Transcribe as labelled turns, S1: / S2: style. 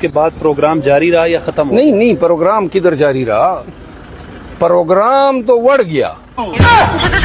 S1: उसके बाद प्रोग्राम जारी रहा या खत्म हो?
S2: नहीं, प्रोग्राम किधर जारी रहा, प्रोग्राम तो बढ़ गया।